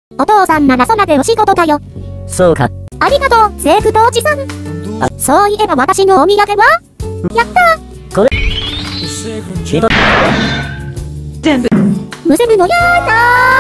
お父さんならそなてお仕事だよ。 そうか。 ありがとう、制服とおじさん。そういえば私のお土産はやったこれ。ひど。 結ぶのやだー。